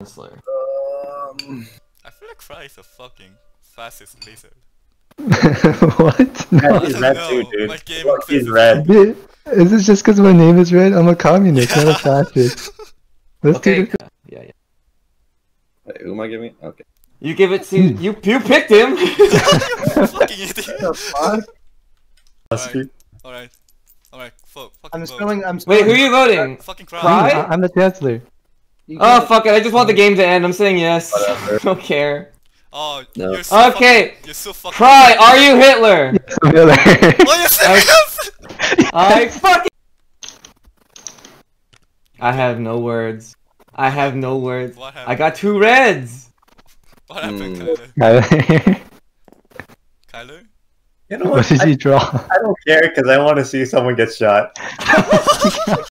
chancellor. I feel like Fry is the fucking fastest lizard. What? No. He's red too, dude. My game Look, he's exists. red. Dude, is this just because my name is red? I'm a communist, not a fascist. Let's Okay. do Yeah. Wait, who am I giving? Okay. You give it to you picked him. Fucking idiot. Alright. Fucking I'm vote. spelling. Wait, who are you voting? Fucking Fry? Fry. I'm the chancellor. Oh fuck it! I just want the game to end. I'm saying yes. Whatever. I don't care. Oh, No. you're so Okay. You're so fucking. Fry, are you Hitler? Oh, you're serious? I fucking. I have no words. I have no words. What happened? I got 2 reds. What happened, Hmm. Kyler? Kyler? You know What what? did you draw? I don't care because I want to see someone get shot.